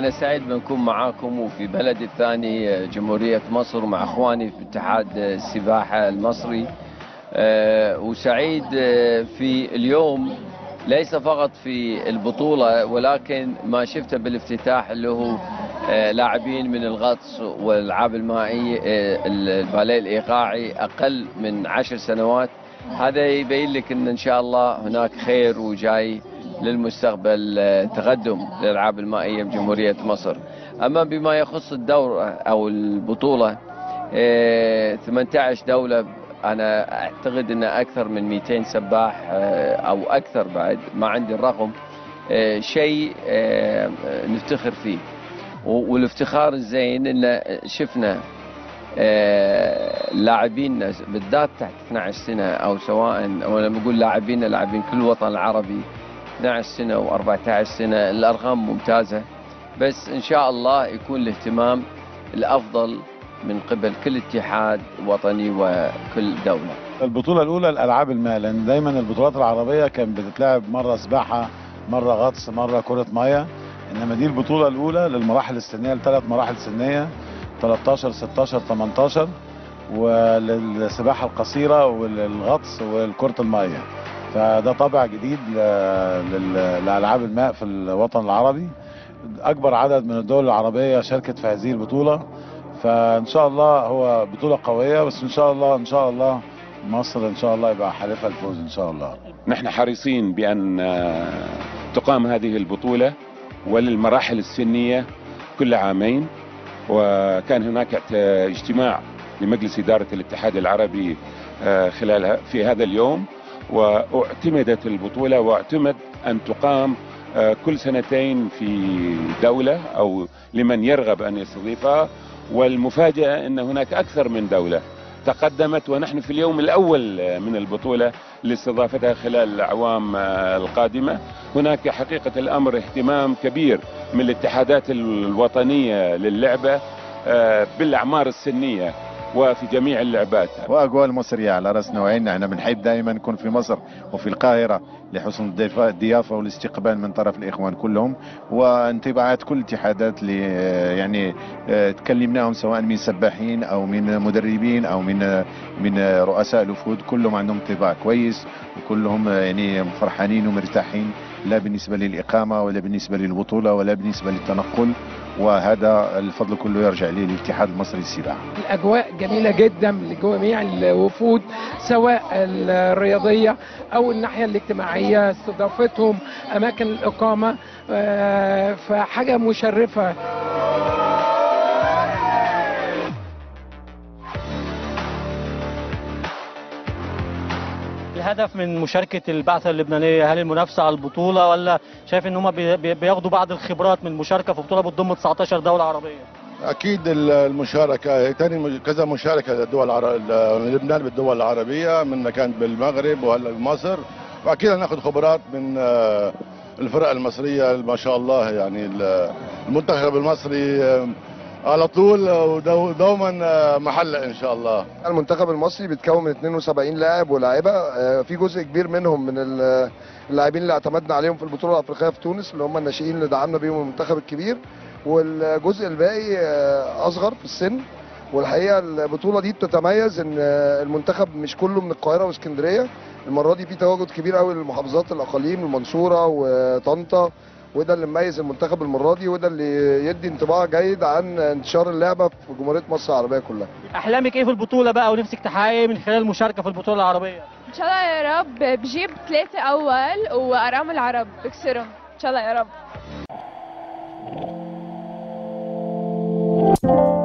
أنا سعيد بنكون معاكم وفي بلدي الثاني جمهورية مصر ومع أخواني في اتحاد السباحة المصري. وسعيد في اليوم ليس فقط في البطولة ولكن ما شفته بالافتتاح اللي هو لاعبين من الغطس والألعاب المائية، الباليه الإيقاعي أقل من 10 سنوات. هذا يبين لك إن شاء الله هناك خير وجاي للمستقبل تقدم للألعاب المائية بجمهورية مصر. أما بما يخص الدور أو البطولة 18 دولة، أنا أعتقد أن أكثر من 200 سباح أو أكثر بعد، ما عندي الرقم. شيء نفتخر فيه، والافتخار الزين أن شفنا لاعبين بالذات تحت 12 سنة أو سواء، ولما بقول لاعبين كل الوطن العربي 12 سنة و14 سنة، الأرقام ممتازة. بس إن شاء الله يكون الاهتمام الأفضل من قبل كل اتحاد وطني وكل دولة. البطولة الأولى الألعاب الماء، لأن دايما البطولات العربية كانت بتتلعب مرة سباحة، مرة غطس، مرة كرة مية. إنما دي البطولة الأولى للمراحل السنية، لثلاث مراحل سنية 13 16 18، وللسباحة القصيرة وللغطس والكرة المية. فده طابع جديد لألعاب الماء في الوطن العربي. أكبر عدد من الدول العربية شاركت في هذه البطولة، فإن شاء الله هو بطولة قوية. بس إن شاء الله مصر إن شاء الله يبقى حليفها الفوز إن شاء الله. نحن حريصين بأن تقام هذه البطولة وللمراحل السنية كل عامين، وكان هناك اجتماع لمجلس إدارة الاتحاد العربي في هذا اليوم، واعتمدت البطولة واعتمد أن تقام كل سنتين في دولة أو لمن يرغب أن يستضيفها. والمفاجأة أن هناك أكثر من دولة تقدمت، ونحن في اليوم الأول من البطولة لاستضافتها خلال الأعوام القادمة. هناك حقيقة الأمر اهتمام كبير من الاتحادات الوطنية للعبة بالأعمار السنية وفي جميع اللعبات. واجواء المصريه على راسنا وعيننا. احنا بنحب دائما نكون في مصر وفي القاهره لحسن الضيافه والاستقبال من طرف الاخوان كلهم، وانطباعات كل الاتحادات اللي يعني تكلمناهم سواء من سباحين او من مدربين او من رؤساء الوفود. كلهم عندهم انطباع كويس، وكلهم يعني فرحانين ومرتاحين، لا بالنسبه للاقامه ولا بالنسبه للبطوله ولا بالنسبه للتنقل. وهذا الفضل كله يرجع للاتحاد المصري للسباحه. الاجواء جميله جدا لجميع الوفود سواء الرياضيه او الناحيه الاجتماعيه، استضافتهم اماكن الاقامه، فحاجه مشرفه. الهدف من مشاركة البعثة اللبنانية، هل المنافسة على البطولة، ولا شايف ان هم بياخدوا بعض الخبرات من المشاركة في بطولة بتضم 19 دولة عربية؟ اكيد المشاركة تاني كذا مشاركة لبنان بالدول العربية، من مكان بالمغرب وهلا بمصر، واكيد هناخد خبرات من الفرق المصرية ما شاء الله. يعني المنتخب المصري على طول ودوما محلق ان شاء الله. المنتخب المصري بيتكون من 72 لاعب ولاعبه، في جزء كبير منهم من اللاعبين اللي اعتمدنا عليهم في البطوله الافريقيه في تونس، اللي هم الناشئين اللي دعمنا بيهم المنتخب الكبير، والجزء الباقي اصغر في السن. والحقيقه البطوله دي بتتميز ان المنتخب مش كله من القاهره واسكندريه، المره دي في تواجد كبير قوي للمحافظات الاقاليم، المنصوره وطنطا، وده اللي مميز المنتخب المره دي، وده اللي يدي انطباع جيد عن انتشار اللعبه في جمهوريه مصر العربيه كلها. احلامك ايه في البطوله بقى، ونفسك تحققي ايه من خلال المشاركه في البطوله العربيه؟ ان شاء الله يا رب بجيب 3 اول وارقام العرب بكسرهم ان شاء الله يا رب.